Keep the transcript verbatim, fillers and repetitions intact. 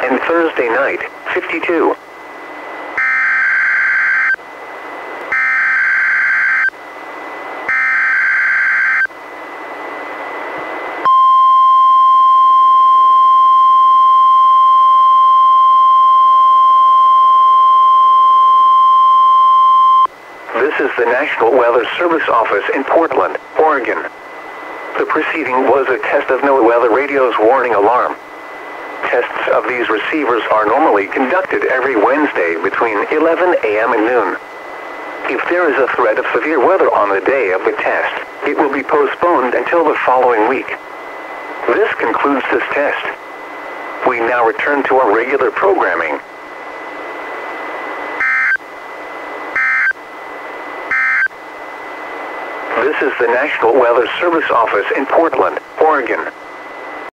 and Thursday night, fifty-two. This is the National Weather Service office in Portland, Oregon. The preceding was a test of no weather radio's warning alarm. Tests of these receivers are normally conducted every Wednesday between eleven A M and noon. If there is a threat of severe weather on the day of the test, it will be postponed until the following week. This concludes this test. We now return to our regular programming. This is the National Weather Service office in Portland, Oregon.